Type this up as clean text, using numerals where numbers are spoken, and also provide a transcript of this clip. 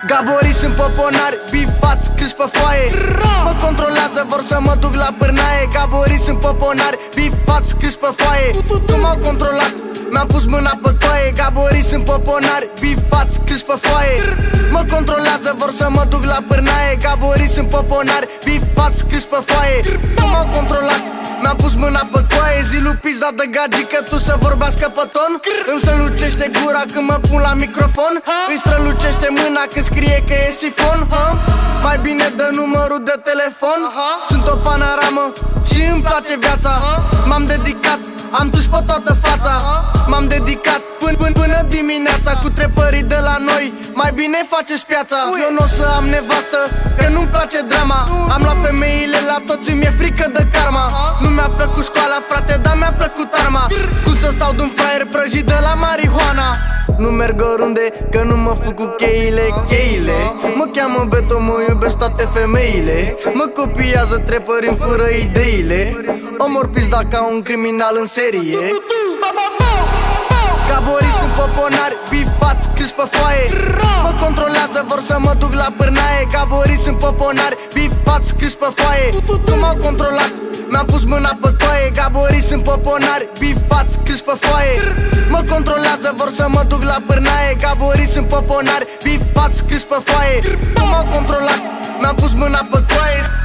Gaborii sunt poponari, bifați, scriși pe foaie. Mă controlează, vor să mă duc la pârnaie. Gaborii sunt poponari, bifați, scriși pe foaie. Nu m-au controlat, mi-am pus mâna pe toaie. Gaborii sunt poponari, bifați, scriși pe foaie. Mă controlează, vor să mă duc la pârnaie. Gaborii sunt poponari, bifați, scriși pe foaie. Nu m-au controlat, mi-am pus mâna pe toaie. Zilu pizda de gagică, tu să vorbească pe ton. Îmi strălucește gura când mă pun la microfon. Îi strălucește mâna când scrie că e sifon. Mai bine dă numărul de telefon. Sunt o panoramă și îmi place viața. M-am dedicat, am duș pe toată fața. M-am dedicat până dimineața. Cu trepării de la noi, mai bine faceți piața. Eu n-o să am nevastă, că nu-mi place drama. Am luat femeile la toți, mi-e frică de karma. Nu mi-a plăcut școala, frate, dar mi-a plăcut arma. Cum să stau de-un fraier prăjit de la marihuana. Nu merg oriunde, că nu mă fug cu cheile. Mă cheamă Beto, mă iubesc toate femeile. Mă copiază trepări, îmi fură ideile. Omor pizda ca un criminal în serie. Gaborii sunt poponari, bifați, scriși pe foaie. Mă controlează, vor să mă duc la pârnaie. Gaborii sunt poponari, bifați, scriși pe foaie. Nu m-au controlat, mi-am pus mâna pe toaie. Gaborii sunt poponari, bifați, scriși pe foaie. Mă controlează, vor să mă duc la pârnaie. Gaborii sunt poponari, bifați, scriși pe foaie. Nu m-au controlat, mi-am pus mâna pe toaie.